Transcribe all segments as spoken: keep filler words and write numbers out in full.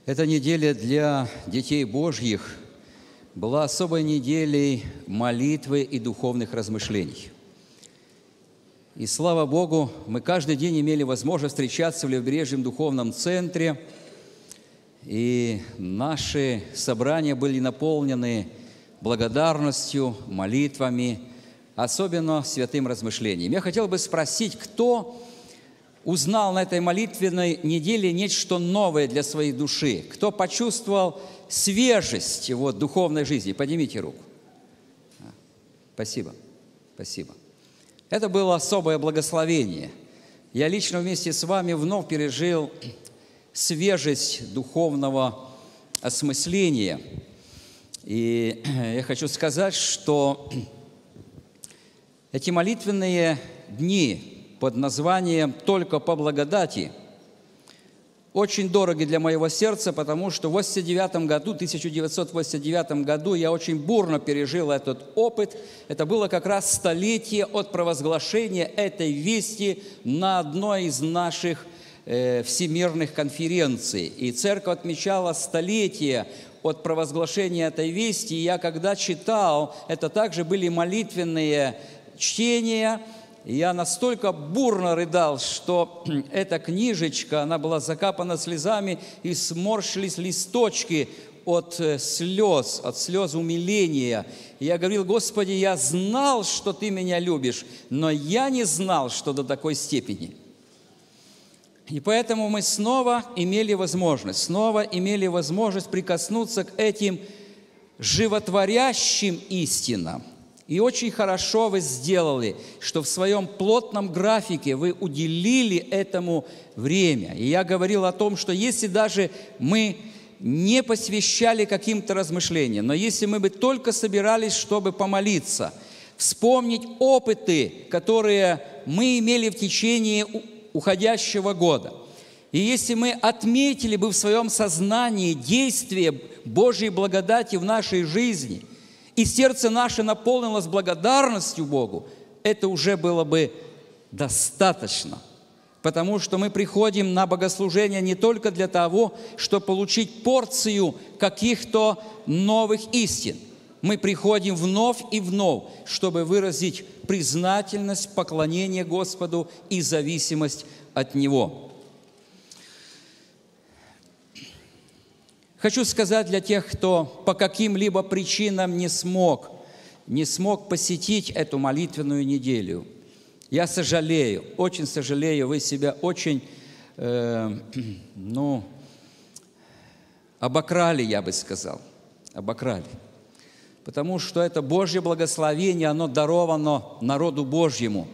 Эта неделя для детей Божьих была особой неделей молитвы и духовных размышлений. И слава Богу, мы каждый день имели возможность встречаться в Левобережном духовном центре, и наши собрания были наполнены благодарностью, молитвами, особенно святым размышлением. Я хотел бы спросить, кто узнал на этой молитвенной неделе нечто новое для своей души? Кто почувствовал свежесть его духовной жизни? Поднимите руку. Спасибо. Спасибо. Это было особое благословение. Я лично вместе с вами вновь пережил свежесть духовного осмысления. И я хочу сказать, что эти молитвенные дни под названием «Только по благодати» очень дороги для моего сердца, потому что в восемьдесят девятом году, тысяча девятьсот восемьдесят девятом году я очень бурно пережил этот опыт. Это было как раз столетие от провозглашения этой вести на одной из наших э, всемирных конференций. И церковь отмечала столетие от провозглашения этой вести. И я когда читал, это также были молитвенные чтения. Я настолько бурно рыдал, что эта книжечка, она была закапана слезами, и сморщились листочки от слез, от слез умиления. И я говорил: Господи, я знал, что Ты меня любишь, но я не знал, что до такой степени. И поэтому мы снова имели возможность, снова имели возможность прикоснуться к этим животворящим истинам. И очень хорошо вы сделали, что в своем плотном графике вы уделили этому время. И я говорил о том, что если даже мы не посвящали каким-то размышлениям, но если мы бы только собирались, чтобы помолиться, вспомнить опыты, которые мы имели в течение уходящего года, и если мы отметили бы в своем сознании действие Божьей благодати в нашей жизни – и сердце наше наполнилось благодарностью Богу, это уже было бы достаточно. Потому что мы приходим на богослужение не только для того, чтобы получить порцию каких-то новых истин. Мы приходим вновь и вновь, чтобы выразить признательность, поклонение Господу и зависимость от Него. Хочу сказать для тех, кто по каким-либо причинам не смог, не смог посетить эту молитвенную неделю. Я сожалею, очень сожалею, вы себя очень, э, ну, обокрали, я бы сказал, обокрали. Потому что это Божье благословение, оно даровано народу Божьему.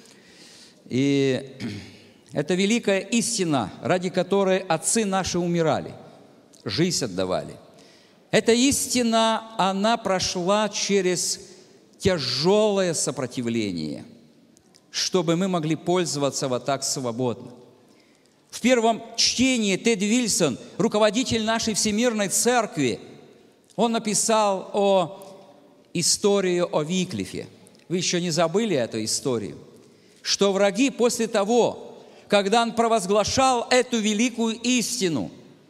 И это великая истина, ради которой отцы наши умирали. Жизнь отдавали. Эта истина, она прошла через тяжелое сопротивление, чтобы мы могли пользоваться вот так свободно. В первом чтении Тед Вильсон, руководитель нашей Всемирной Церкви, он написал о истории о Виклифе. Вы еще не забыли эту историю? Что враги после того, когда он провозглашал эту великую истину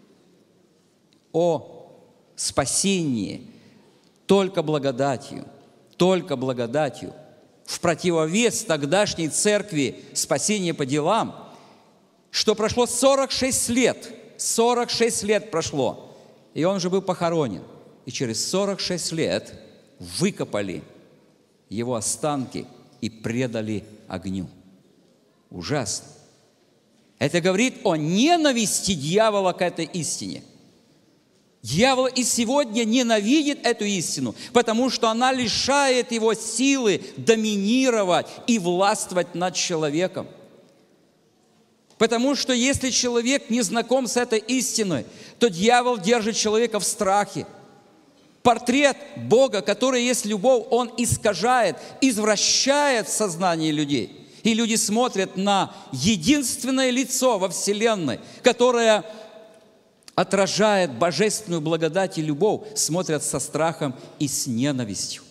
о спасении только благодатью, только благодатью, в противовес тогдашней церкви спасения по делам, что прошло сорок шесть лет, сорок шесть лет прошло, и он же был похоронен. И через сорок шесть лет выкопали его останки и предали огню. Ужасно. Это говорит о ненависти дьявола к этой истине. Дьявол и сегодня ненавидит эту истину, потому что она лишает его силы доминировать и властвовать над человеком. Потому что если человек не знаком с этой истиной, то дьявол держит человека в страхе. Портрет Бога, который есть любовь, он искажает, извращает сознание людей. И люди смотрят на единственное лицо во Вселенной, которое отражает божественную благодать и любовь, смотрят со страхом и с ненавистью.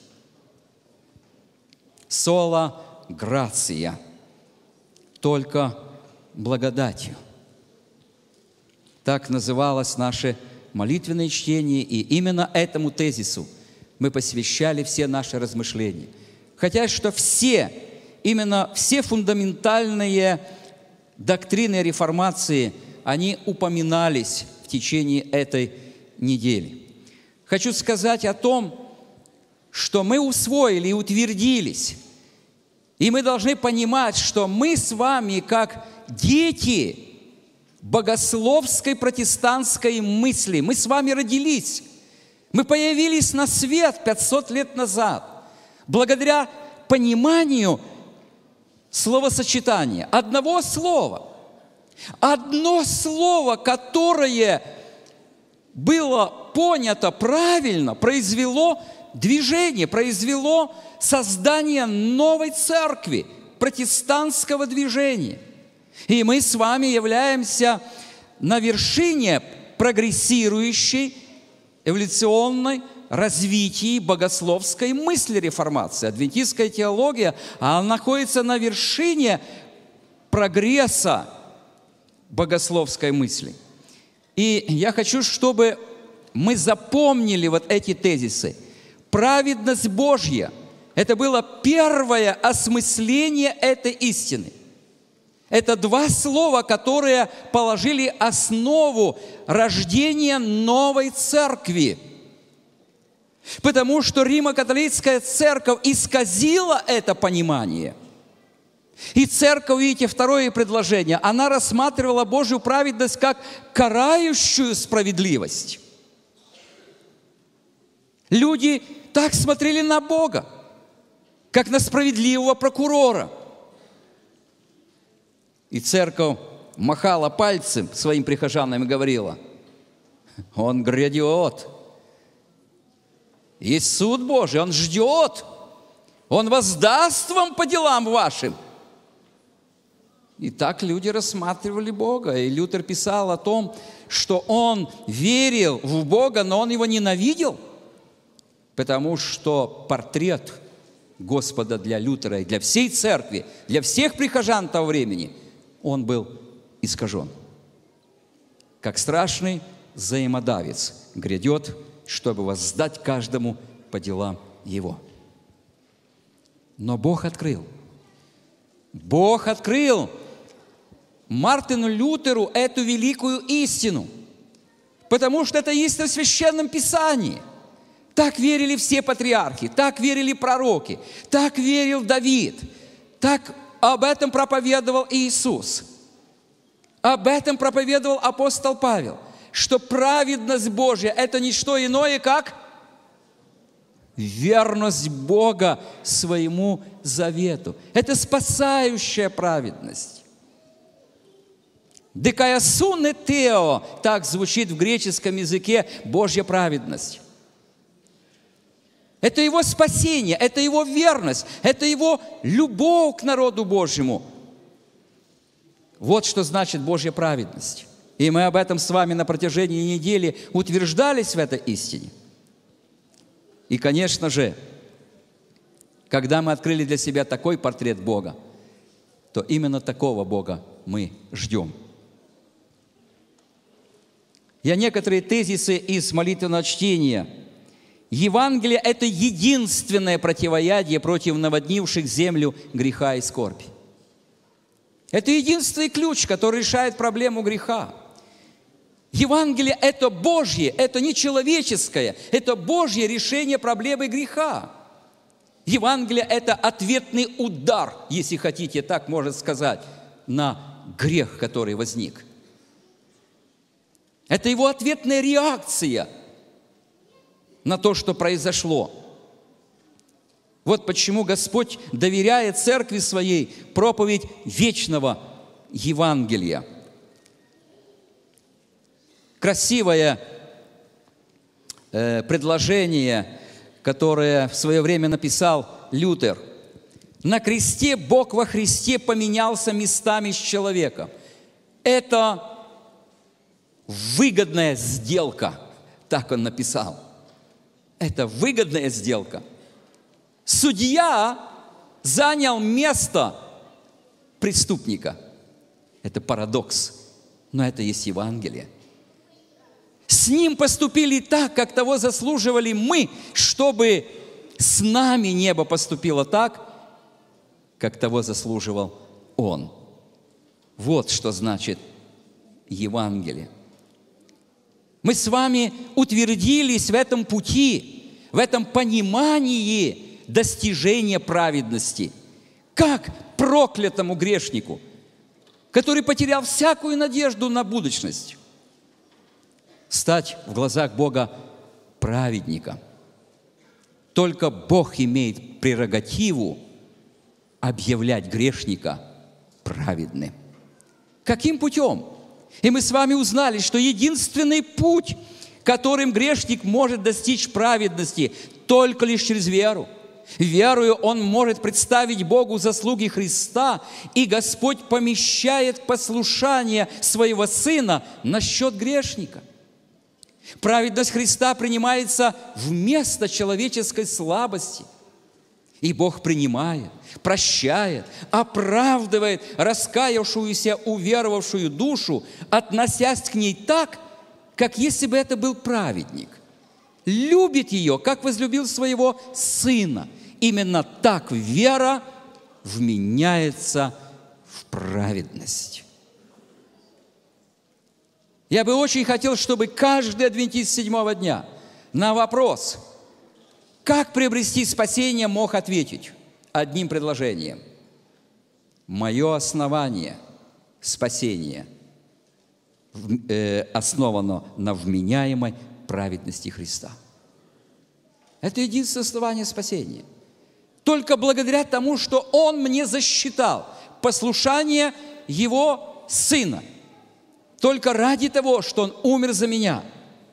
Сола грация, только благодатью. Так называлось наше молитвенное чтение, и именно этому тезису мы посвящали все наши размышления. Хотя что все, именно все фундаментальные доктрины реформации, они упоминались в течение этой недели. Хочу сказать о том, что мы усвоили и утвердились. И мы должны понимать, что мы с вами, как дети богословской протестантской мысли, мы с вами родились, мы появились на свет пятьсот лет назад, благодаря пониманию словосочетания, одного слова. Одно слово, которое было понято правильно, произвело движение, произвело создание новой церкви, протестантского движения. И мы с вами являемся на вершине прогрессирующей, эволюционной развитии богословской мысли реформации. Адвентистская теология, она находится на вершине прогресса богословской мысли. И я хочу, чтобы мы запомнили вот эти тезисы. Праведность Божья – это было первое осмысление этой истины. Это два слова, которые положили основу рождения новой церкви. Потому что Римо-католическая церковь исказила это понимание. И церковь, видите, второе предложение, она рассматривала Божью праведность как карающую справедливость. Люди так смотрели на Бога, как на справедливого прокурора. И церковь махала пальцем своим прихожанам и говорила: Он грядет. Есть суд Божий, Он ждет. Он воздаст вам по делам вашим. И так люди рассматривали Бога. И Лютер писал о том, что он верил в Бога, но он его ненавидел, потому что портрет Господа для Лютера и для всей церкви, для всех прихожан того времени, он был искажен. Как страшный взаимодавец грядет, чтобы воздать каждому по делам его. Но Бог открыл. Бог открыл Мартину Лютеру эту великую истину, потому что это истина в Священном Писании. Так верили все патриархи, так верили пророки, так верил Давид, так об этом проповедовал Иисус, об этом проповедовал апостол Павел, что праведность Божья – это не что иное, как верность Бога своему завету. Это спасающая праведность. «Декаясуне тео» – так звучит в греческом языке Божья праведность. Это Его спасение, это Его верность, это Его любовь к народу Божьему. Вот что значит Божья праведность. И мы об этом с вами на протяжении недели утверждались в этой истине. И, конечно же, когда мы открыли для себя такой портрет Бога, то именно такого Бога мы ждем. Я некоторые тезисы из молитвенного чтения. Евангелие – это единственное противоядие против наводнивших землю греха и скорби. Это единственный ключ, который решает проблему греха. Евангелие – это Божье, это не человеческое, это Божье решение проблемы греха. Евангелие – это ответный удар, если хотите, так можно сказать, на грех, который возник. Это его ответная реакция на то, что произошло. Вот почему Господь доверяет церкви своей проповедь вечного Евангелия. Красивое э, предложение, которое в свое время написал Лютер. На кресте Бог во Христе поменялся местами с человеком. Это выгодная сделка, так он написал. Это выгодная сделка. Судья занял место преступника. Это парадокс, но это есть Евангелие. С Ним поступили так, как того заслуживали мы, чтобы с нами небо поступило так, как того заслуживал Он. Вот что значит Евангелие. Мы с вами утвердились в этом пути, в этом понимании достижения праведности. Как проклятому грешнику, который потерял всякую надежду на будущность, стать в глазах Бога праведником. Только Бог имеет прерогативу объявлять грешника праведным. Каким путем? И мы с вами узнали, что единственный путь, которым грешник может достичь праведности, только лишь через веру. Верою он может представить Богу заслуги Христа, и Господь помещает послушание своего Сына на счет грешника. Праведность Христа принимается вместо человеческой слабости. И Бог принимает, прощает, оправдывает раскаявшуюся, уверовавшую душу, относясь к ней так, как если бы это был праведник. Любит ее, как возлюбил своего Сына. Именно так вера вменяется в праведность. Я бы очень хотел, чтобы каждый адвентист седьмого дня на вопрос, как приобрести спасение, мог ответить одним предложением. Мое основание спасения основано на вменяемой праведности Христа. Это единственное основание спасения. Только благодаря тому, что Он мне засчитал послушание Его Сына. Только ради того, что Он умер за меня.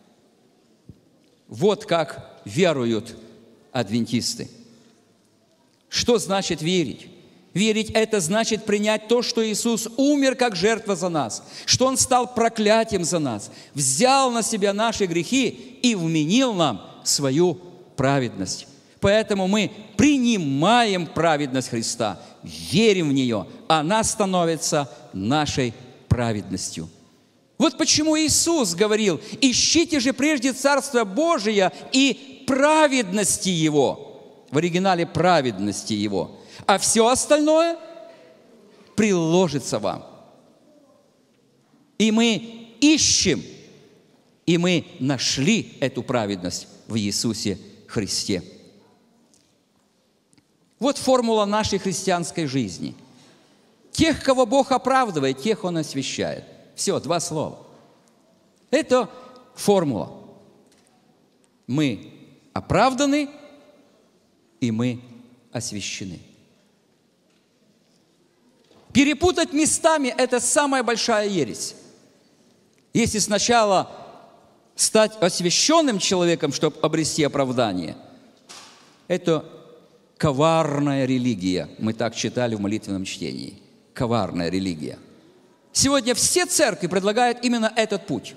Вот как веруют адвентисты. Что значит верить? Верить – это значит принять то, что Иисус умер как жертва за нас, что Он стал проклятием за нас, взял на себя наши грехи и вменил нам свою праведность. Поэтому мы принимаем праведность Христа, верим в нее, она становится нашей праведностью. Вот почему Иисус говорил: «Ищите же прежде Царство Божие и праведности Его». В оригинале праведности Его. А все остальное приложится вам. И мы ищем, и мы нашли эту праведность в Иисусе Христе. Вот формула нашей христианской жизни. Тех, кого Бог оправдывает, тех Он освящает. Все, два слова. Это формула. Мы оправданы, и мы освящены. Перепутать местами – это самая большая ересь. Если сначала стать освященным человеком, чтобы обрести оправдание, это коварная религия. Мы так читали в молитвенном чтении. Коварная религия. Сегодня все церкви предлагают именно этот путь.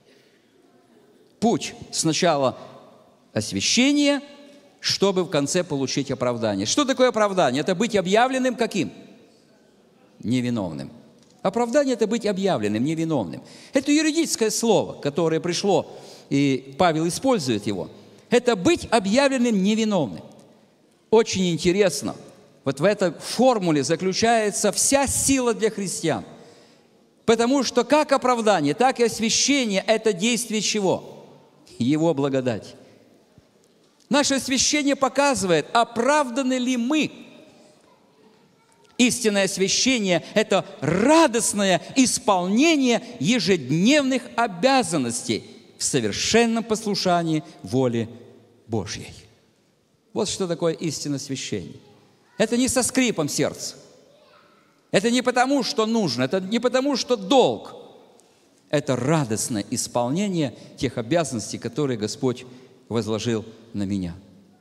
Путь сначала освящения, чтобы в конце получить оправдание. Что такое оправдание? Это быть объявленным каким? Невиновным. Оправдание – это быть объявленным невиновным. Это юридическое слово, которое пришло, и Павел использует его. Это быть объявленным невиновным. Очень интересно. Вот в этой формуле заключается вся сила для христиан. Потому что как оправдание, так и освящение – это действие чего? Его благодать. Наше освящение показывает, оправданы ли мы. Истинное освящение – это радостное исполнение ежедневных обязанностей в совершенном послушании воле Божьей. Вот что такое истинное освящение. Это не со скрипом сердца. Это не потому, что нужно, это не потому, что долг. Это радостное исполнение тех обязанностей, которые Господь возложил на меня.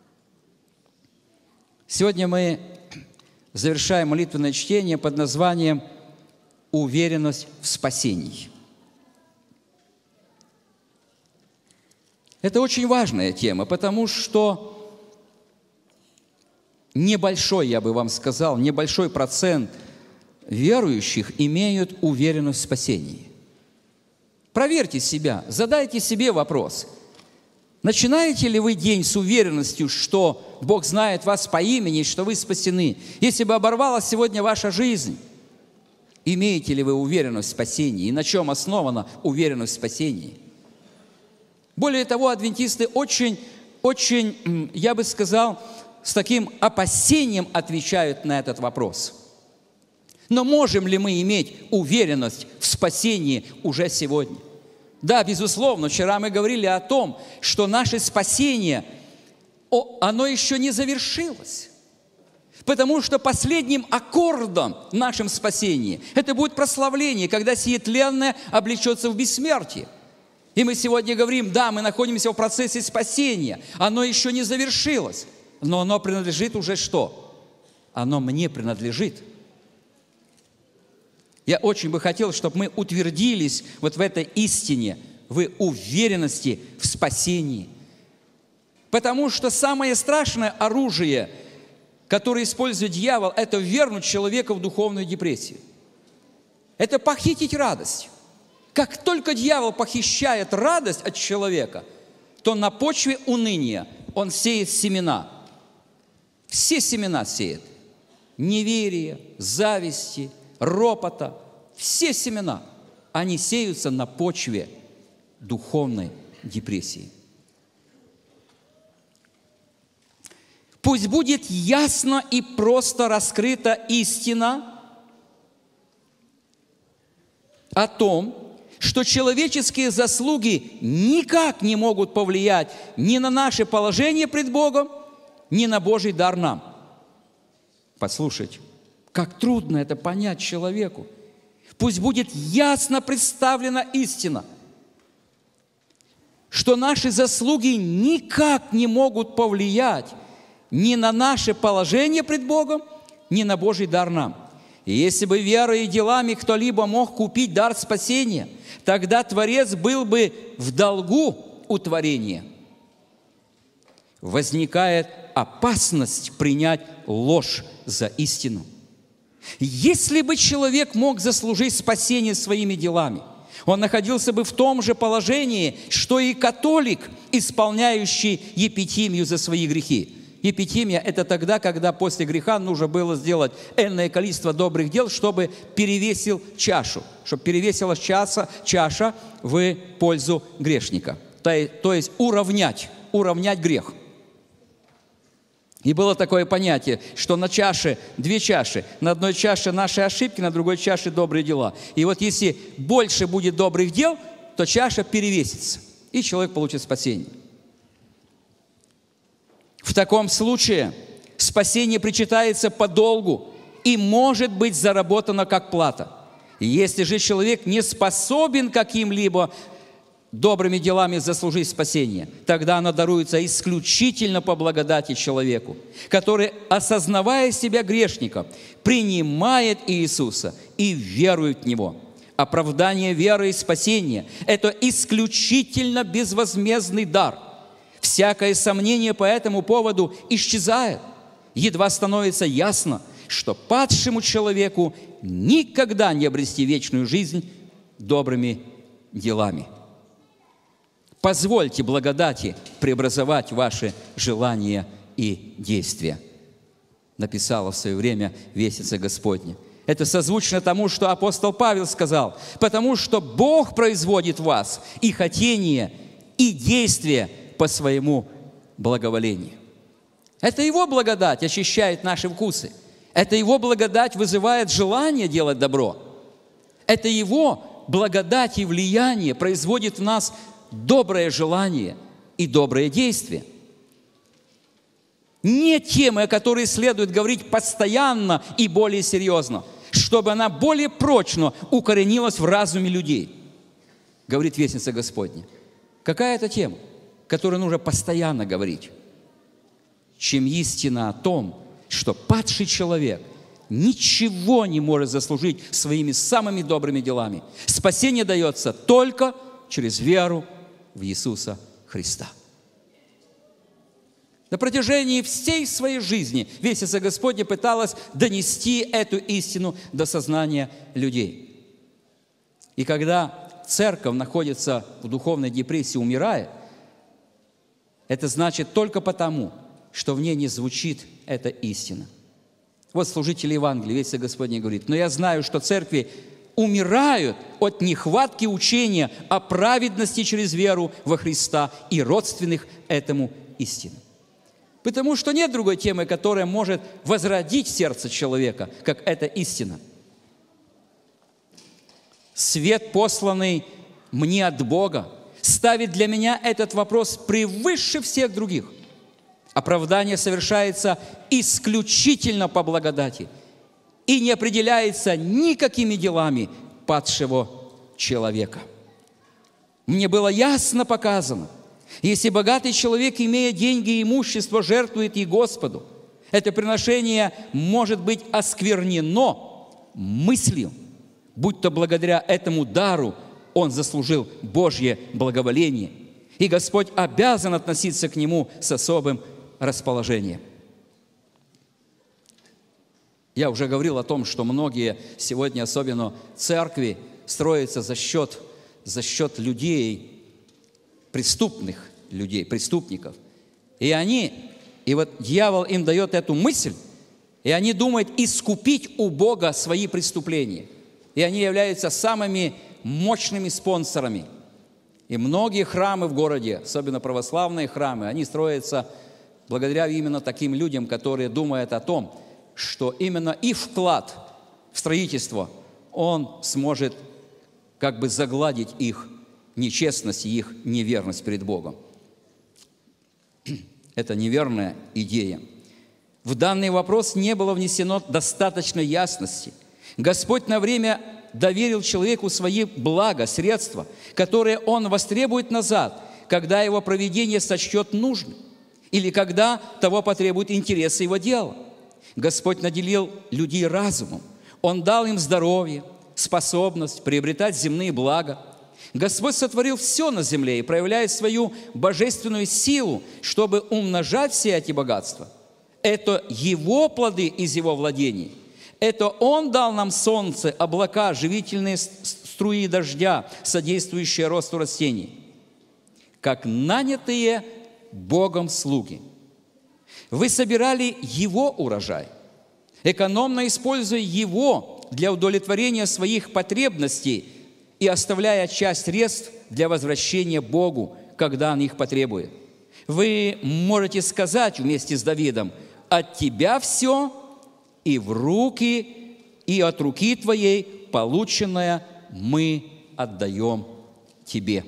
Сегодня мы завершаем молитвенное чтение под названием «Уверенность в спасении». Это очень важная тема, потому что небольшой, я бы вам сказал, небольшой процент верующих имеют уверенность в спасении. Проверьте себя, задайте себе вопрос. Начинаете ли вы день с уверенностью, что Бог знает вас по имени, что вы спасены? Если бы оборвалась сегодня ваша жизнь, имеете ли вы уверенность в спасении? И на чем основана уверенность в спасении? Более того, адвентисты очень, очень, я бы сказал, с таким опасением отвечают на этот вопрос. Но можем ли мы иметь уверенность в спасении уже сегодня? Да, безусловно, вчера мы говорили о том, что наше спасение, оно еще не завершилось. Потому что последним аккордом в нашем спасении это будет прославление, когда сие тленное облечется в бессмертие. И мы сегодня говорим, да, мы находимся в процессе спасения, оно еще не завершилось, но оно принадлежит уже что? Оно мне принадлежит. Я очень бы хотел, чтобы мы утвердились вот в этой истине, в уверенности в спасении. Потому что самое страшное оружие, которое использует дьявол, это ввергнуть человека в духовную депрессию. Это похитить радость. Как только дьявол похищает радость от человека, то на почве уныния он сеет семена. Все семена сеет. Неверие, зависти, ропота, все семена, они сеются на почве духовной депрессии. Пусть будет ясно и просто раскрыта истина о том, что человеческие заслуги никак не могут повлиять ни на наше положение пред Богом, ни на Божий дар нам. Послушайте, как трудно это понять человеку. Пусть будет ясно представлена истина, что наши заслуги никак не могут повлиять ни на наше положение пред Богом, ни на Божий дар нам. И если бы верой и делами кто-либо мог купить дар спасения, тогда Творец был бы в долгу у творения. Возникает опасность принять ложь за истину. Если бы человек мог заслужить спасение своими делами, он находился бы в том же положении, что и католик, исполняющий епитимию за свои грехи. Епитимия – это тогда, когда после греха нужно было сделать энное количество добрых дел, чтобы перевесил чашу, чтобы перевесила чаша, чаша в пользу грешника. То есть уравнять, уравнять грех. И было такое понятие, что на чаше, две чаши, на одной чаше наши ошибки, на другой чаше добрые дела. И вот если больше будет добрых дел, то чаша перевесится, и человек получит спасение. В таком случае спасение причитается по долгу и может быть заработано как плата. Если же человек не способен каким-либо добрыми делами заслужить спасение, тогда оно даруется исключительно по благодати человеку, который, осознавая себя грешником, принимает Иисуса и верует в Него. Оправдание веры и спасения – это исключительно безвозмездный дар. Всякое сомнение по этому поводу исчезает. Едва становится ясно, что падшему человеку никогда не обрести вечную жизнь добрыми делами. Позвольте благодати преобразовать ваши желания и действия. Написала в свое время Вестница Господня. Это созвучно тому, что апостол Павел сказал, потому что Бог производит в вас и хотение, и действие по своему благоволению. Это Его благодать очищает наши вкусы. Это Его благодать вызывает желание делать добро. Это Его благодать и влияние производит в нас доброе желание и доброе действие. Не темы, о которой следует говорить постоянно и более серьезно, чтобы она более прочно укоренилась в разуме людей, говорит Вестница Господня. Какая это тема, которую нужно постоянно говорить? Чем истина о том, что падший человек ничего не может заслужить своими самыми добрыми делами. Спасение дается только через веру в Иисуса Христа. На протяжении всей своей жизни Вестница Господня пыталась донести эту истину до сознания людей. И когда церковь находится в духовной депрессии, умирает, это значит только потому, что в ней не звучит эта истина. Вот служители Евангелия, Весть Господня говорит: но я знаю, что церкви умирают от нехватки учения о праведности через веру во Христа и родственных этому истинам. Потому что нет другой темы, которая может возродить сердце человека, как эта истина. Свет, посланный мне от Бога, ставит для меня этот вопрос превыше всех других. Оправдание совершается исключительно по благодати и не определяется никакими делами падшего человека. Мне было ясно показано, если богатый человек, имея деньги и имущество, жертвует и Господу, это приношение может быть осквернено мыслью, будь то благодаря этому дару он заслужил Божье благоволение, и Господь обязан относиться к нему с особым расположением. Я уже говорил о том, что многие сегодня, особенно церкви, строятся за счет, за счет людей, преступных людей, преступников. И они, и вот дьявол им дает эту мысль, и они думают искупить у Бога свои преступления. И они являются самыми мощными спонсорами. И многие храмы в городе, особенно православные храмы, они строятся благодаря именно таким людям, которые думают о том, что именно их вклад в строительство, он сможет как бы загладить их нечестность и их неверность перед Богом. Это неверная идея. В данный вопрос не было внесено достаточной ясности. Господь на время доверил человеку свои блага, средства, которые он востребует назад, когда его провидение сочтет нужным, или когда того потребует интересы его дела. Господь наделил людей разумом. Он дал им здоровье, способность приобретать земные блага. Господь сотворил все на земле и проявляет свою божественную силу, чтобы умножать все эти богатства. Это Его плоды из Его владений. Это Он дал нам солнце, облака, живительные струи дождя, содействующие росту растений, как нанятые Богом слуги. Вы собирали Его урожай, экономно используя его для удовлетворения своих потребностей и оставляя часть средств для возвращения Богу, когда Он их потребует. Вы можете сказать вместе с Давидом: «От Тебя все, и в руки, и от руки Твоей полученное мы отдаем Тебе».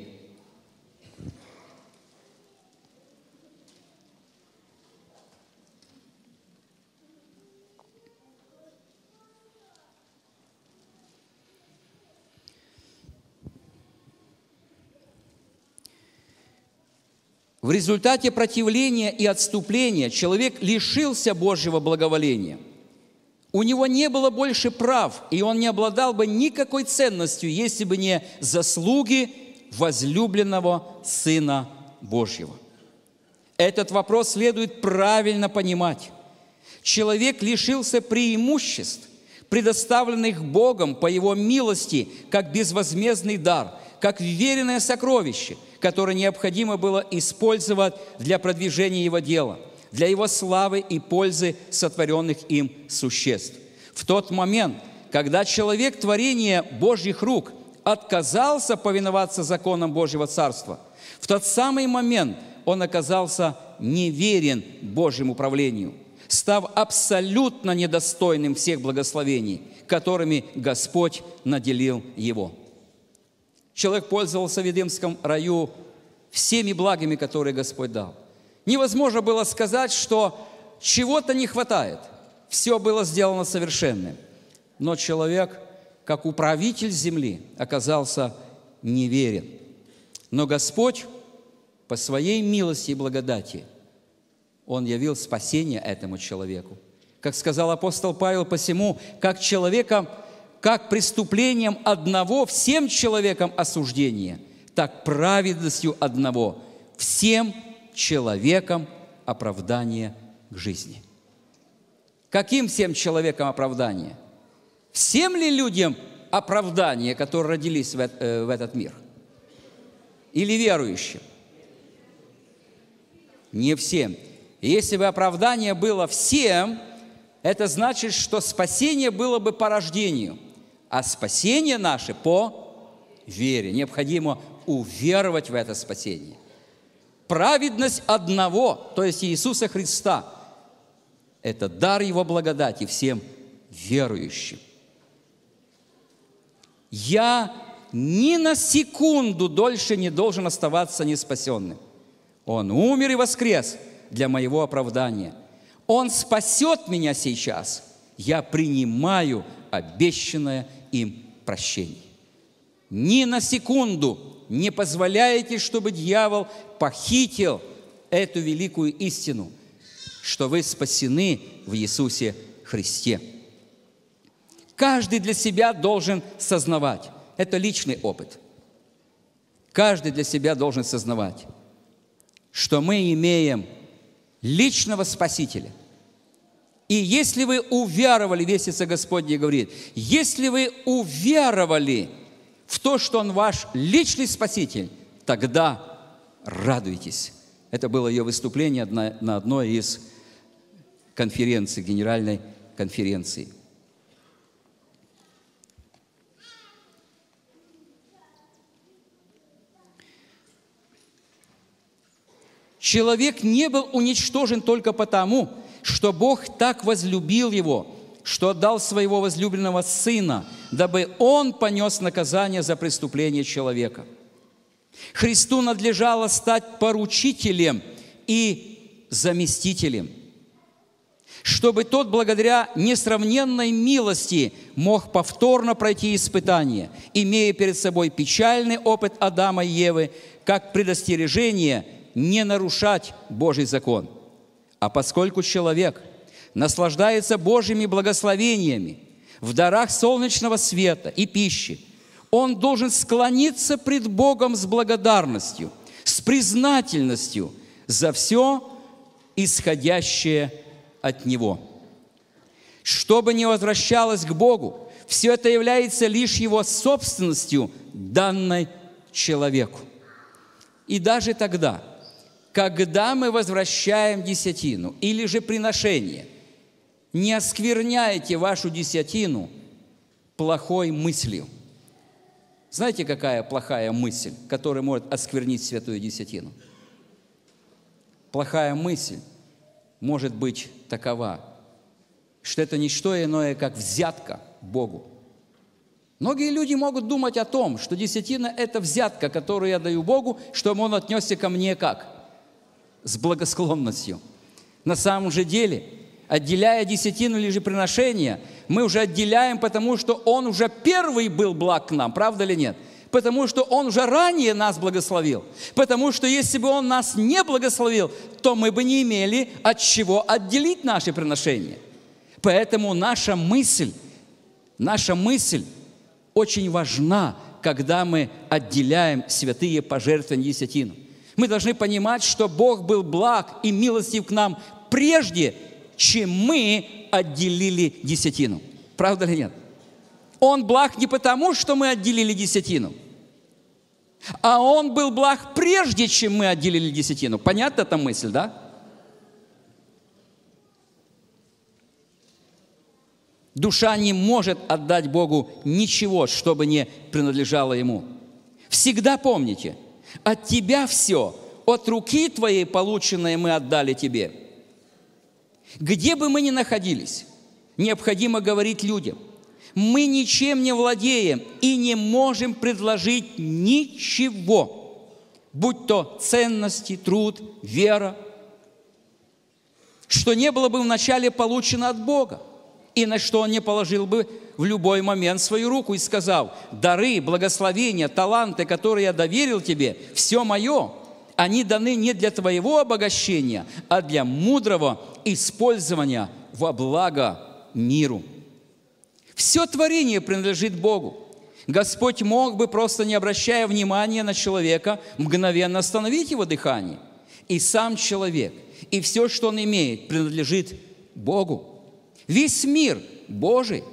В результате противления и отступления человек лишился Божьего благоволения. У него не было больше прав, и он не обладал бы никакой ценностью, если бы не заслуги возлюбленного Сына Божьего. Этот вопрос следует правильно понимать. Человек лишился преимуществ, предоставленных Богом по Его милости, как безвозмездный дар, как вверенное сокровище, которое необходимо было использовать для продвижения Его дела, для Его славы и пользы сотворенных им существ. В тот момент, когда человек, творение Божьих рук, отказался повиноваться законам Божьего Царства, в тот самый момент он оказался неверен Божьему правлению, став абсолютно недостойным всех благословений, которыми Господь наделил его. Человек пользовался в Эдемском раю всеми благами, которые Господь дал. Невозможно было сказать, что чего-то не хватает. Все было сделано совершенным. Но человек, как управитель земли, оказался неверен. Но Господь по своей милости и благодати, Он явил спасение этому человеку. Как сказал апостол Павел: «Посему, как человеком, как преступлением одного всем человекам осуждение, так праведностью одного всем человекам оправдание к жизни». Каким всем человекам оправдание? Всем ли людям оправдания, которые родились в этот мир? Или верующим? Не всем. Если бы оправдание было всем, это значит, что спасение было бы по рождению, а спасение наше по вере. Необходимо уверовать в это спасение. Праведность одного, то есть Иисуса Христа, это дар Его благодати всем верующим. Я ни на секунду дольше не должен оставаться неспасенным. Он умер и воскрес для моего оправдания. Он спасет меня сейчас. Я принимаю обещанное им прощение. Ни на секунду не позволяйте, чтобы дьявол похитил эту великую истину, что вы спасены в Иисусе Христе. Каждый для себя должен сознавать. Это личный опыт. Каждый для себя должен сознавать, что мы имеем личного Спасителя. И если вы уверовали, Вестница Господня говорит, если вы уверовали в то, что Он ваш личный Спаситель, тогда радуйтесь. Это было ее выступление на одной из конференций, генеральной конференции. Человек не был уничтожен только потому, что Бог так возлюбил его, что отдал своего возлюбленного Сына, дабы Он понес наказание за преступление человека. Христу надлежало стать поручителем и заместителем, чтобы Тот благодаря несравненной милости мог повторно пройти испытание, имея перед собой печальный опыт Адама и Евы, как предостережение не нарушать Божий закон. А поскольку человек наслаждается Божьими благословениями в дарах солнечного света и пищи, он должен склониться пред Богом с благодарностью, с признательностью за все исходящее от Него. Что бы ни возвращалось к Богу, все это является лишь Его собственностью, данной человеку. И даже тогда, когда мы возвращаем десятину или же приношение, не оскверняйте вашу десятину плохой мыслью. Знаете, какая плохая мысль, которая может осквернить святую десятину? Плохая мысль может быть такова, что это не что иное, как взятка Богу. Многие люди могут думать о том, что десятина – это взятка, которую я даю Богу, чтобы Он отнесся ко мне как? С благосклонностью. На самом же деле, отделяя десятину или же приношение, мы уже отделяем, потому что Он уже первый был благ к нам, правда или нет? Потому что Он уже ранее нас благословил. Потому что если бы Он нас не благословил, то мы бы не имели от чего отделить наши приношения. Поэтому наша мысль, наша мысль очень важна, когда мы отделяем святые пожертвования десятину. Мы должны понимать, что Бог был благ и милостив к нам прежде, чем мы отделили десятину. Правда или нет? Он благ не потому, что мы отделили десятину, а Он был благ прежде, чем мы отделили десятину. Понятна эта мысль, да? Душа не может отдать Богу ничего, что бы не принадлежало Ему. Всегда помните, от Тебя все, от руки Твоей полученное мы отдали Тебе. Где бы мы ни находились, необходимо говорить людям, мы ничем не владеем и не можем предложить ничего, будь то ценности, труд, вера, что не было бы вначале получено от Бога, и на что Он не положил бы в любой момент свою руку и сказал: дары, благословения, таланты, которые я доверил тебе, все мое, они даны не для твоего обогащения, а для мудрого использования во благо миру. Все творение принадлежит Богу. Господь мог бы, просто не обращая внимания на человека, мгновенно остановить его дыхание. И сам человек, и все, что он имеет, принадлежит Богу. Весь мир Божий.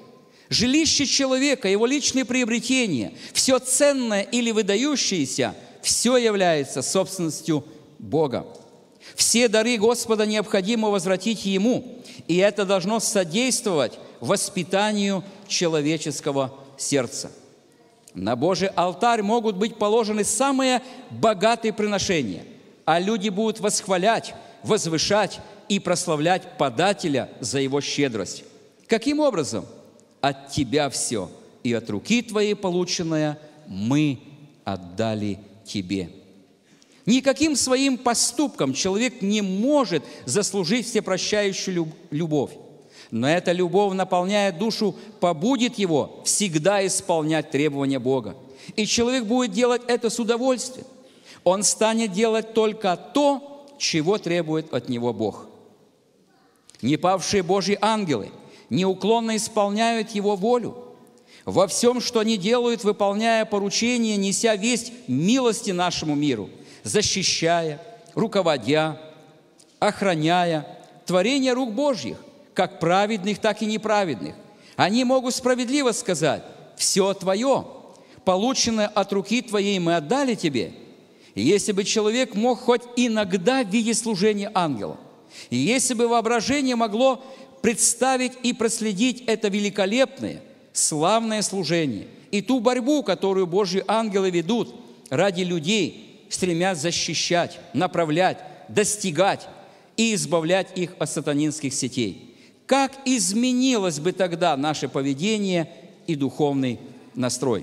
Жилище человека, его личные приобретения, все ценное или выдающееся, все является собственностью Бога. Все дары Господа необходимо возвратить Ему, и это должно содействовать воспитанию человеческого сердца. На Божий алтарь могут быть положены самые богатые приношения, а люди будут восхвалять, возвышать и прославлять подателя за его щедрость. Каким образом? От Тебя все, и от руки Твоей полученное мы отдали Тебе. Никаким своим поступком человек не может заслужить всепрощающую любовь. Но эта любовь, наполняя душу, побудит его всегда исполнять требования Бога. И человек будет делать это с удовольствием. Он станет делать только то, чего требует от него Бог. Непавшие Божьи ангелы неуклонно исполняют Его волю. Во всем, что они делают, выполняя поручения, неся весть милости нашему миру, защищая, руководя, охраняя творение рук Божьих, как праведных, так и неправедных. Они могут справедливо сказать: «Все Твое, полученное от руки Твоей мы отдали Тебе». И если бы человек мог хоть иногда видеть служение ангела, и если бы воображение могло представить и проследить это великолепное, славное служение и ту борьбу, которую Божьи ангелы ведут ради людей, стремясь защищать, направлять, достигать и избавлять их от сатанинских сетей. Как изменилось бы тогда наше поведение и духовный настрой?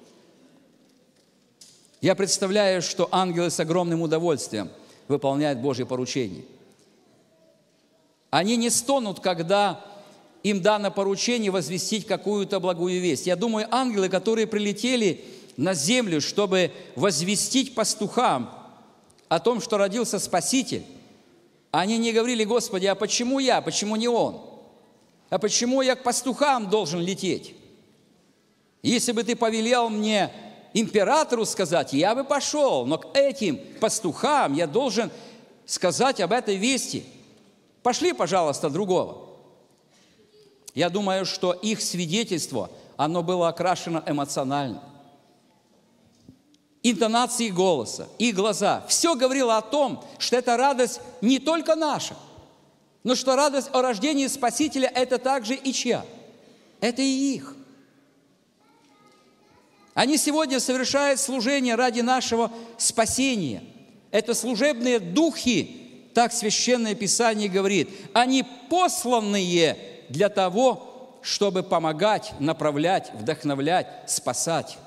Я представляю, что ангелы с огромным удовольствием выполняют Божьи поручения. Они не стонут, когда им дано поручение возвестить какую-то благую весть. Я думаю, ангелы, которые прилетели на землю, чтобы возвестить пастухам о том, что родился Спаситель, они не говорили: «Господи, а почему я, почему не он? А почему я к пастухам должен лететь? Если бы ты повелел мне императору сказать, я бы пошел, но к этим пастухам я должен сказать об этой вести. Пошли, пожалуйста, другого». Я думаю, что их свидетельство, оно было окрашено эмоционально. Интонации голоса, их глаза, все говорило о том, что эта радость не только наша, но что радость о рождении Спасителя – это также и чья? Это и их. Они сегодня совершают служение ради нашего спасения. Это служебные духи, так Священное Писание говорит. Они посланные для того, чтобы помогать, направлять, вдохновлять, спасать.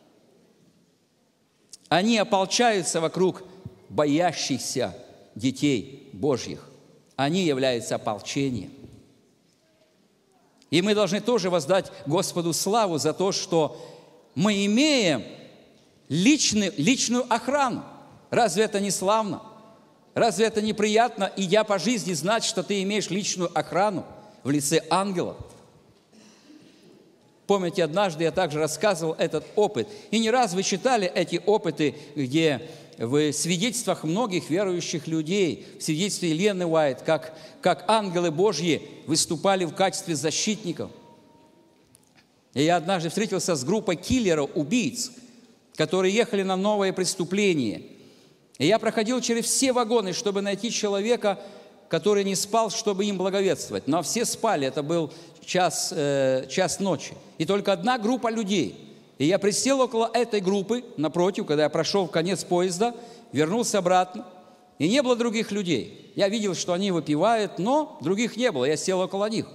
Они ополчаются вокруг боящихся детей Божьих. Они являются ополчением. И мы должны тоже воздать Господу славу за то, что мы имеем личный, личную охрану. Разве это не славно? Разве это не приятно, идя по жизни, знать, что ты имеешь личную охрану в лице ангелов? Помните, однажды я также рассказывал этот опыт. И не раз вы читали эти опыты, где в свидетельствах многих верующих людей, в свидетельстве Елены Уайт, как, как ангелы Божьи выступали в качестве защитников. И я однажды встретился с группой киллеров, убийц, которые ехали на новое преступление. И я проходил через все вагоны, чтобы найти человека, который не спал, чтобы им благовествовать. Но все спали, это был час, э, час ночи. И только одна группа людей. И я присел около этой группы, напротив, когда я прошел в конец поезда, вернулся обратно, и не было других людей. Я видел, что они выпивают, но других не было, я сел около них.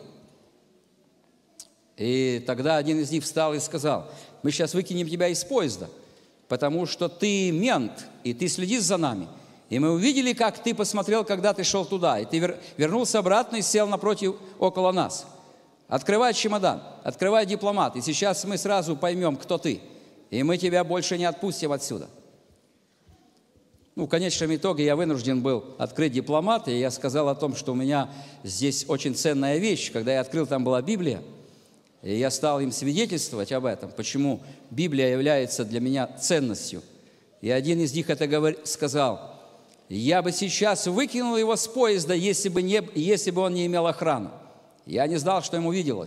И тогда один из них встал и сказал: «Мы сейчас выкинем тебя из поезда, потому что ты мент, и ты следишь за нами. И мы увидели, как ты посмотрел, когда ты шел туда, и ты вернулся обратно и сел напротив, около нас. Открывай чемодан, открывай дипломат, и сейчас мы сразу поймем, кто ты, и мы тебя больше не отпустим отсюда». Ну, в конечном итоге я вынужден был открыть дипломат, и я сказал о том, что у меня здесь очень ценная вещь. Когда я открыл, там была Библия, и я стал им свидетельствовать об этом, почему Библия является для меня ценностью. И один из них это говор... сказал: «Я бы сейчас выкинул его с поезда, если бы, не... если бы он не имел охраны». Я не знал, что ему виделось.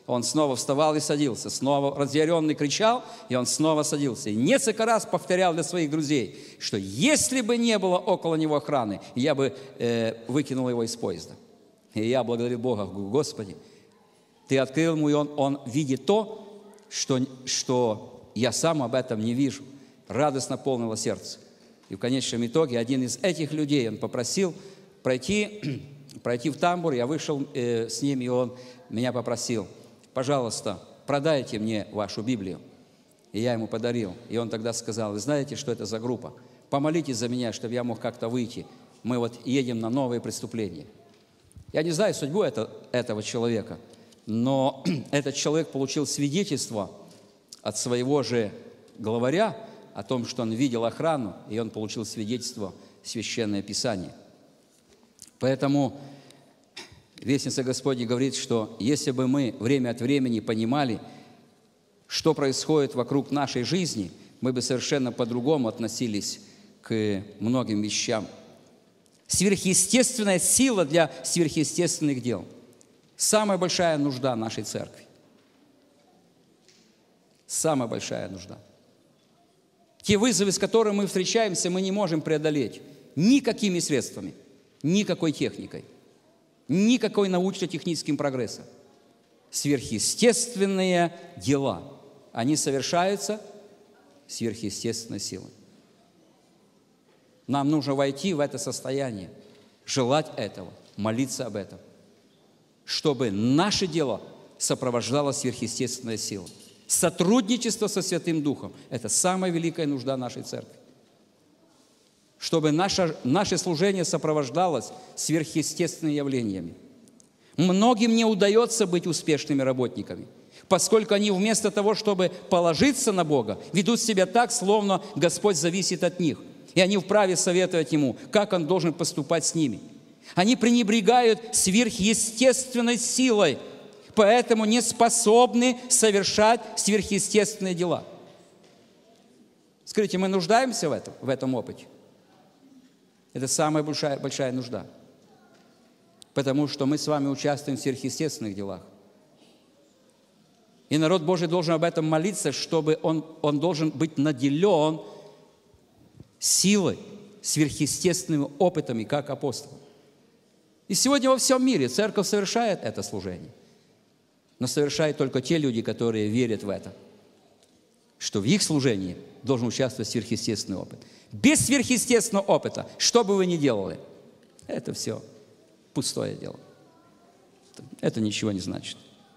он снова вставал и садился, снова разъяренный кричал, и он снова садился. И несколько раз повторял для своих друзей, что если бы не было около него охраны, я бы э, выкинул его из поезда. И я благодарю Бога, говорю: Господи, Ты открыл ему, и он, он видит то, что, что я сам об этом не вижу. Радость наполнила сердце. И в конечном итоге один из этих людей, он попросил пройти, пройти в тамбур, я вышел э, с ним, и он меня попросил: пожалуйста, продайте мне вашу Библию. И я ему подарил. И он тогда сказал: вы знаете, что это за группа? Помолитесь за меня, чтобы я мог как-то выйти. Мы вот едем на новые преступления. Я не знаю судьбу это, этого человека, но этот человек получил свидетельство от своего же главаря о том, что он видел охрану, и он получил свидетельство Священное Писание. Поэтому Вестница Господня говорит, что если бы мы время от времени понимали, что происходит вокруг нашей жизни, мы бы совершенно по-другому относились к многим вещам. Сверхъестественная сила для сверхъестественных дел. Самая большая нужда нашей церкви. Самая большая нужда. Те вызовы, с которыми мы встречаемся, мы не можем преодолеть никакими средствами, никакой техникой, никакой научно-техническим прогрессом. Сверхъестественные дела, они совершаются сверхъестественной силой. Нам нужно войти в это состояние, желать этого, молиться об этом, чтобы наше дело сопровождала сверхъестественная сила. Сотрудничество со Святым Духом – это самая великая нужда нашей церкви. Чтобы наше, наше служение сопровождалось сверхъестественными явлениями. Многим не удается быть успешными работниками, поскольку они вместо того, чтобы положиться на Бога, ведут себя так, словно Господь зависит от них, и они вправе советовать Ему, как Он должен поступать с ними. Они пренебрегают сверхъестественной силой, поэтому не способны совершать сверхъестественные дела. Скажите, мы нуждаемся в этом, в этом опыте? Это самая большая, большая нужда. Потому что мы с вами участвуем в сверхъестественных делах. И народ Божий должен об этом молиться, чтобы он, он должен быть наделен силой, сверхъестественными опытами, как апостол. И сегодня во всем мире церковь совершает это служение. Но совершают только те люди, которые верят в это, что в их служении должен участвовать сверхъестественный опыт. Без сверхъестественного опыта, что бы вы ни делали, это все пустое дело. Это ничего не значит.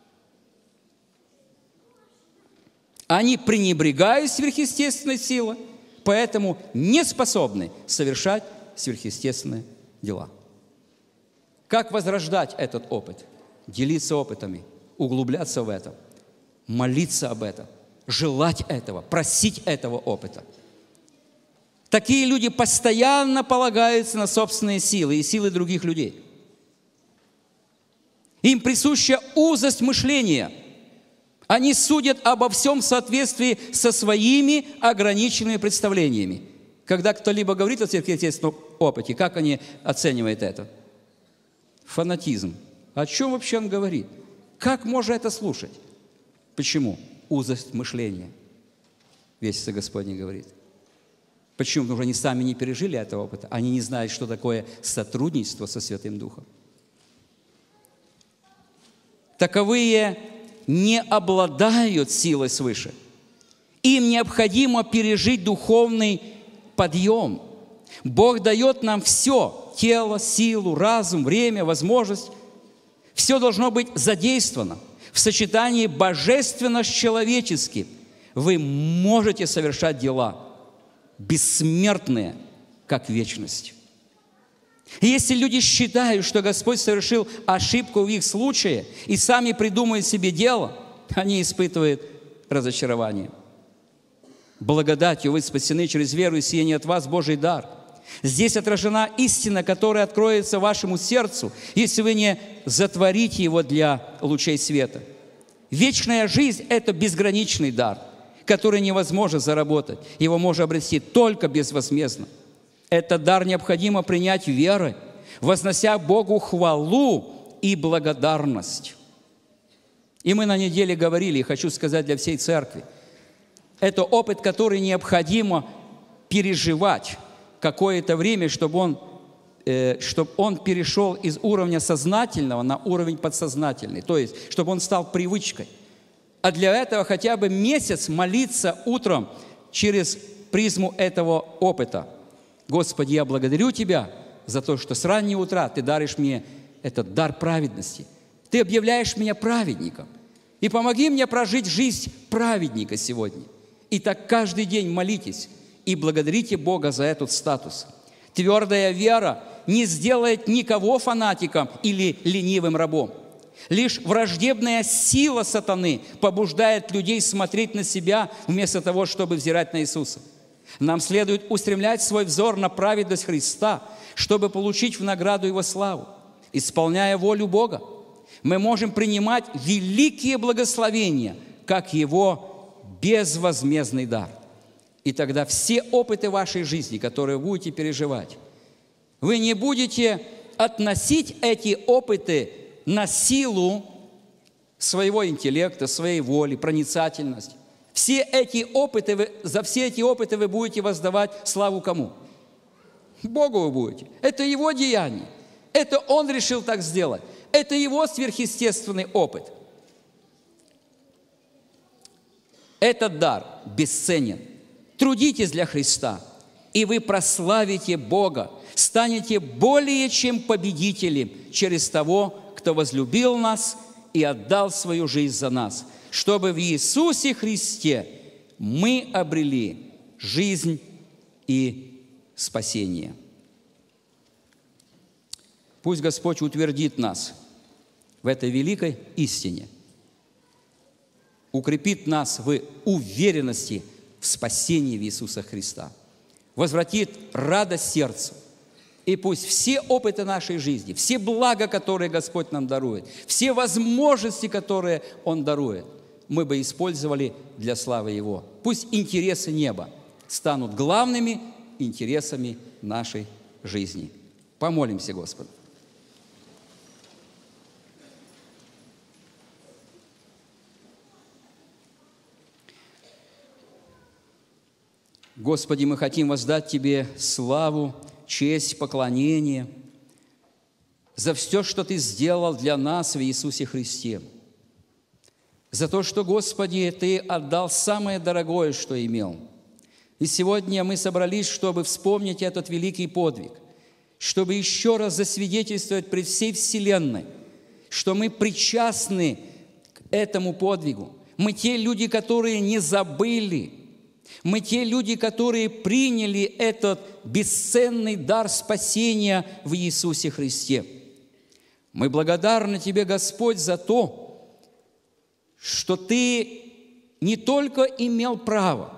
Они пренебрегают сверхъестественной силой, поэтому не способны совершать сверхъестественные дела. Как возрождать этот опыт? Делиться опытами, углубляться в это, молиться об этом, желать этого, просить этого опыта. Такие люди постоянно полагаются на собственные силы и силы других людей. Им присуща узость мышления. Они судят обо всем в соответствии со своими ограниченными представлениями. Когда кто-либо говорит о сверхъестественном опыте, как они оценивают это? Фанатизм. О чем вообще он говорит? Как можно это слушать? Почему? Узость мышления. Вестница Господня говорит. Почему? Потому что они сами не пережили этого опыта. Они не знают, что такое сотрудничество со Святым Духом. Таковые не обладают силой свыше. Им необходимо пережить духовный подъем. Бог дает нам все: тело, силу, разум, время, возможность. Все должно быть задействовано в сочетании божественно с человеческим. Вы можете совершать дела бессмертные, как вечность. И если люди считают, что Господь совершил ошибку в их случае и сами придумают себе дело, они испытывают разочарование. Благодатью вы спасены через веру, и сие не от вас Божий дар. Здесь отражена истина, которая откроется вашему сердцу, если вы не затворите его для лучей света. Вечная жизнь – это безграничный дар, который невозможно заработать. Его можно обрести только безвозмездно. Этот дар необходимо принять верой, вознося Богу хвалу и благодарность. И мы на неделе говорили, и хочу сказать для всей церкви, это опыт, который необходимо переживать какое-то время, чтобы он, э, чтобы он перешел из уровня сознательного на уровень подсознательный, то есть, чтобы он стал привычкой. А для этого хотя бы месяц молиться утром через призму этого опыта. Господи, я благодарю Тебя за то, что с раннего утра Ты даришь мне этот дар праведности. Ты объявляешь меня праведником. И помоги мне прожить жизнь праведника сегодня. И так каждый день молитесь и благодарите Бога за этот статус. Твердая вера не сделает никого фанатиком или ленивым рабом. Лишь враждебная сила сатаны побуждает людей смотреть на себя вместо того, чтобы взирать на Иисуса. Нам следует устремлять свой взор на праведность Христа, чтобы получить в награду Его славу. Исполняя волю Бога, мы можем принимать великие благословения, как Его безвозмездный дар. И тогда все опыты вашей жизни, которые вы будете переживать, вы не будете относить эти опыты на силу своего интеллекта, своей воли, проницательности. Все эти опыты, вы, за все эти опыты вы будете воздавать славу кому? Богу вы будете. Это Его деяние. Это Он решил так сделать. Это Его сверхъестественный опыт. Этот дар бесценен. Трудитесь для Христа, и вы прославите Бога, станете более чем победителем через того, кто возлюбил нас и отдал свою жизнь за нас, чтобы в Иисусе Христе мы обрели жизнь и спасение. Пусть Господь утвердит нас в этой великой истине, укрепит нас в уверенности в спасении в Иисуса Христа, возвратит радость сердцу. И пусть все опыты нашей жизни, все блага, которые Господь нам дарует, все возможности, которые Он дарует, мы бы использовали для славы Его. Пусть интересы неба станут главными интересами нашей жизни. Помолимся Господу. Господи, мы хотим воздать Тебе славу, честь, поклонение за все, что Ты сделал для нас в Иисусе Христе. За то, что, Господи, Ты отдал самое дорогое, что имел. И сегодня мы собрались, чтобы вспомнить этот великий подвиг, чтобы еще раз засвидетельствовать пред всей вселенной, что мы причастны к этому подвигу. Мы те люди, которые не забыли. Мы те люди, которые приняли этот бесценный дар спасения в Иисусе Христе. Мы благодарны Тебе, Господь, за то, что Ты не только имел право,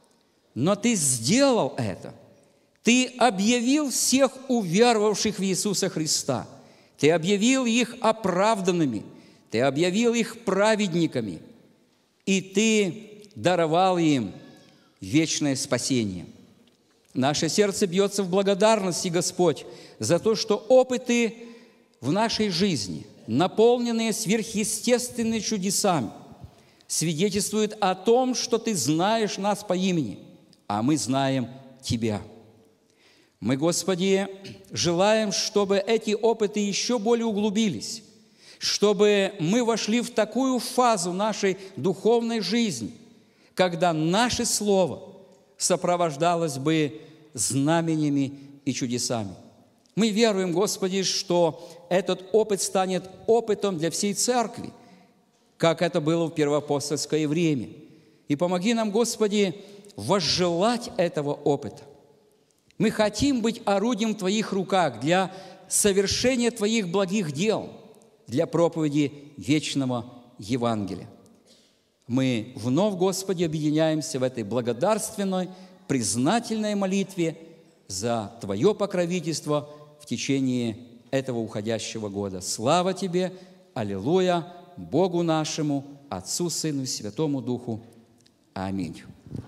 но Ты сделал это. Ты объявил всех уверовавших в Иисуса Христа. Ты объявил их оправданными. Ты объявил их праведниками. И Ты даровал им вечное спасение. Наше сердце бьется в благодарности, Господь, за то, что опыты в нашей жизни, наполненные сверхъестественными чудесами, свидетельствуют о том, что Ты знаешь нас по имени, а мы знаем Тебя. Мы, Господи, желаем, чтобы эти опыты еще более углубились, чтобы мы вошли в такую фазу нашей духовной жизни, когда наше слово сопровождалось бы знамениями и чудесами. Мы веруем, Господи, что этот опыт станет опытом для всей церкви, как это было в первоапостольское время. И помоги нам, Господи, возжелать этого опыта. Мы хотим быть орудием в Твоих руках для совершения Твоих благих дел, для проповеди вечного Евангелия. Мы вновь, Господи, объединяемся в этой благодарственной, признательной молитве за Твое покровительство в течение этого уходящего года. Слава Тебе! Аллилуйя! Богу нашему, Отцу, Сыну и Святому Духу. Аминь.